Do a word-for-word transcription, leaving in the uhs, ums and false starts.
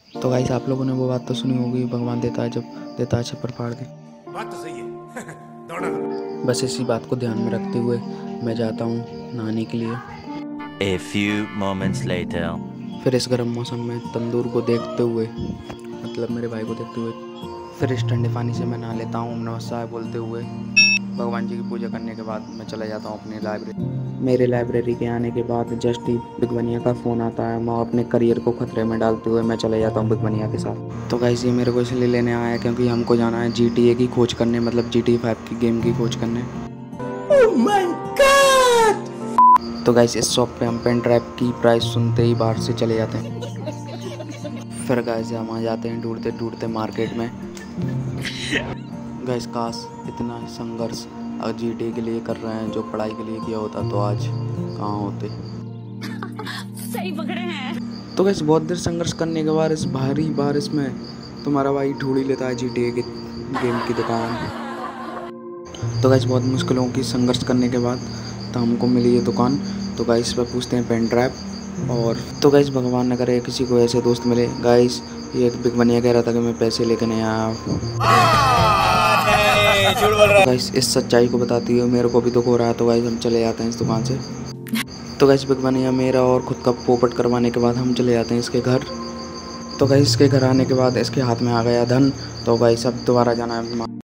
तो गाइस आप लोगों ने वो बात तो सुनी होगी, भगवान देता है जब देता है छप्पर फाड़ के। बात तो सही है। दौड़ा बस इसी बात को ध्यान में रखते हुए मैं जाता हूँ नहाने के लिए। A few moments later. फिर इस गर्म मौसम में तंदूर को देखते हुए, मतलब मेरे भाई को देखते हुए, फिर इस ठंडे पानी से मैं नहा लेता हूँ नमस्कार बोलते हुए। भगवान जी की पूजा करने के बाद मैं चला जाता हूँ अपनी लाइब्रेरी। मेरे लाइब्रेरी के आने के बाद जस्ट ही बिग बनिया का फ़ोन आता है। मैं अपने करियर को खतरे में डालते हुए मैं चला जाता हूँ बिग बनिया के साथ। तो गाइस ये मेरे को इसलिए लेने आया है क्योंकि हमको जाना है जी टी ए की खोज करने, मतलब जी टी ए फाइव की गेम की खोज करने। Oh my God! तो गाइस इस शॉप पे हम पेन ड्राइव की प्राइस सुनते ही बाहर से चले जाते हैं। फिर गाइस हम आ जाते हैं ढूंढते ढूंढते मार्केट में। गाइस काश इतना संघर्ष जी टी ए के लिए कर रहे हैं, जो पढ़ाई के लिए किया होता तो आज कहाँ होते। सही पकड़े हैं। तो गाइस बहुत देर संघर्ष करने के बाद इस भारी बारिश में तुम्हारा भाई ढूंढ ही लेता है जी टी ए के गेम की दुकान। तो गाइस बहुत मुश्किलों की संघर्ष करने के बाद तो हमको मिली ये दुकान। तो गाइस पर पूछते हैं पेन ड्राइव। और तो गाइस भगवान न करे किसी को ऐसे दोस्त मिले। गाइस ये एक बिग बनिया कह रहा था कि मैं पैसे लेकर नहीं आया। गाइस इस सच्चाई को बताती हुए मेरे को भी दुख हो रहा है। तो गाइस हम चले जाते हैं इस दुकान से। तो गाइस बिग बनिया मेरा और खुद का पोपट करवाने के बाद हम चले जाते हैं इसके घर। तो गाइस इसके घर आने के बाद इसके हाथ में आ गया धन। तो गाइस अब दोबारा जाना है।